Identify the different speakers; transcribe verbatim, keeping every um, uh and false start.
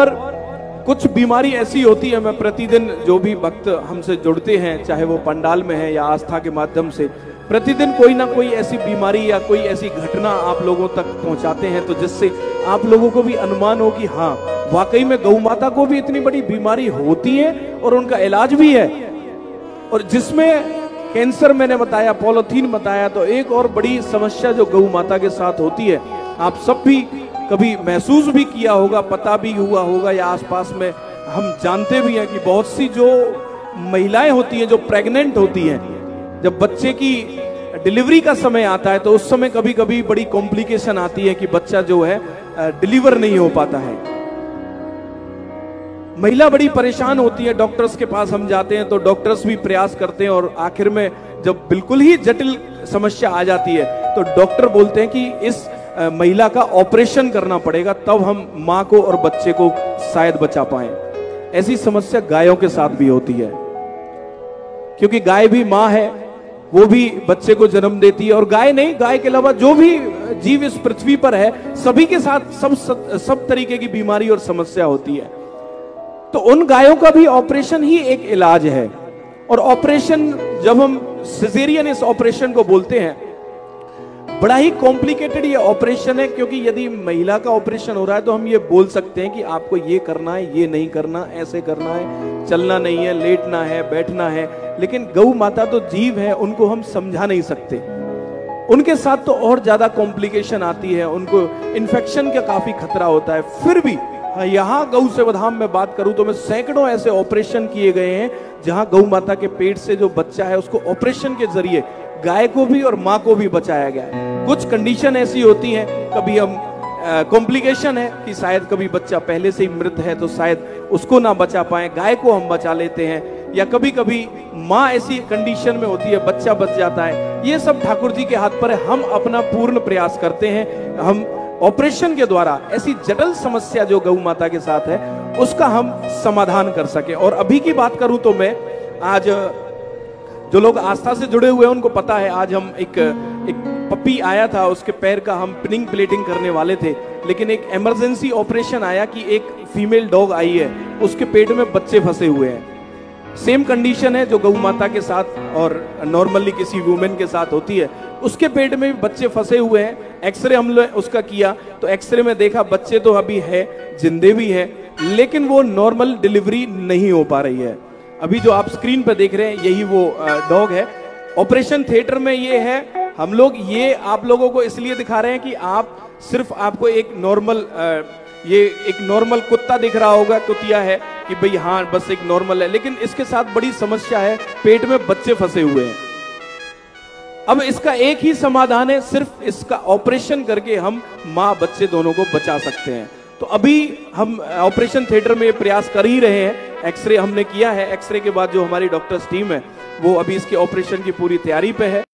Speaker 1: और कुछ बीमारी ऐसी होती है, मैं प्रतिदिन जो भी भक्त हमसे जुड़ते हैं, चाहे वो पंडाल में है या आस्था के माध्यम से, प्रतिदिन कोई ना कोई ऐसी बीमारी या कोई ऐसी घटना आप लोगों तक पहुंचाते हैं, तो जिससे आप लोगों को भी अनुमान हो कि हाँ वाकई में गौ माता को भी इतनी बड़ी बीमारी होती है और उनका इलाज भी है। और जिसमें कैंसर मैंने बताया, पॉलीथीन बताया, तो एक और बड़ी समस्या जो गौ माता के साथ होती है, आप सब भी कभी महसूस भी किया होगा, पता भी हुआ होगा या आसपास में हम जानते भी हैं कि बहुत सी जो महिलाएं होती हैं जो प्रेग्नेंट होती हैं, जब बच्चे की डिलीवरी का समय आता है तो उस समय कभी कभी बड़ी कॉम्प्लिकेशन आती है कि बच्चा जो है डिलीवर नहीं हो पाता है। महिला बड़ी परेशान होती है, डॉक्टर्स के पास हम जाते हैं तो डॉक्टर्स भी प्रयास करते हैं और आखिर में जब बिल्कुल ही जटिल समस्या आ जाती है तो डॉक्टर बोलते हैं कि इस महिला का ऑपरेशन करना पड़ेगा, तब हम मां को और बच्चे को शायद बचा पाएं। ऐसी समस्या गायों के साथ भी होती है, क्योंकि गाय भी मां है, वो भी बच्चे को जन्म देती है। और गाय नहीं, गाय के अलावा जो भी जीव इस पृथ्वी पर है, सभी के साथ सब सब तरीके की बीमारी और समस्या होती है। तो उन गायों का भी ऑपरेशन ही एक इलाज है। और ऑपरेशन, जब हम सिजेरियन इस ऑपरेशन को बोलते हैं, बड़ा ही कॉम्प्लिकेटेड ये ऑपरेशन है, क्योंकि यदि महिला का ऑपरेशन हो रहा है तो हम ये बोल सकते हैं कि आपको ये करना है, ये नहीं करना, ऐसे करना है, चलना नहीं है, लेटना है, बैठना है। लेकिन गौ माता तो जीव है, उनको हम समझा नहीं सकते। उनके साथ तो और ज्यादा कॉम्प्लिकेशन आती है, उनको इन्फेक्शन का काफी खतरा होता है। फिर भी यहाँ गौ सेवा धाम में बात करूं तो मैं सैकड़ों ऐसे ऑपरेशन किए गए हैं जहां गौ माता के पेट से जो बच्चा है उसको ऑपरेशन के जरिए गाय को भी और मां को भी बचाया गया है। कुछ कंडीशन ऐसी होती हैं, कभी हम कॉम्प्लिकेशन है कि शायद कभी बच्चा पहले से ही मृत है तो शायद उसको ना बचा पाए, गाय को हम बचा लेते हैं, या कभी कभी मां ऐसी कंडीशन में होती है बच्चा बच जाता है। ये सब ठाकुर जी के हाथ पर है। हम अपना पूर्ण प्रयास करते हैं, हम ऑपरेशन के द्वारा ऐसी जटिल समस्या जो गौ माता के साथ है उसका हम समाधान कर सके। और अभी की बात करूं तो मैं आज, जो लोग आस्था से जुड़े हुए हैं उनको पता है, आज हम एक एक पपी आया था, उसके पैर का हम पिनिंग प्लेटिंग करने वाले थे, लेकिन एक इमरजेंसी ऑपरेशन आया कि एक फीमेल डॉग आई है, उसके पेट में बच्चे फंसे हुए हैं। सेम कंडीशन है जो गौ माता के साथ और नॉर्मली किसी वुमेन के साथ होती है, उसके पेट में भी बच्चे फंसे हुए हैं। एक्सरे हम लोग उसका किया तो एक्सरे में देखा बच्चे तो अभी है, जिंदे भी है, लेकिन वो नॉर्मल डिलीवरी नहीं हो पा रही है। अभी जो आप स्क्रीन पर देख रहे हैं यही वो डॉग है। ऑपरेशन थिएटर में ये है। हम लोग ये आप लोगों को इसलिए दिखा रहे हैं कि आप सिर्फ आपको एक नॉर्मल, ये एक नॉर्मल कुत्ता दिख रहा होगा, कुतिया है कि भाई हाँ बस एक नॉर्मल है, लेकिन इसके साथ बड़ी समस्या है, पेट में बच्चे फंसे हुए हैं। अब इसका एक ही समाधान है, सिर्फ इसका ऑपरेशन करके हम माँ बच्चे दोनों को बचा सकते हैं। तो अभी हम ऑपरेशन थिएटर में प्रयास कर ही रहे हैं। एक्सरे हमने किया है, एक्सरे के बाद जो हमारी डॉक्टर्स टीम है वो अभी इसके ऑपरेशन की पूरी तैयारी पे है।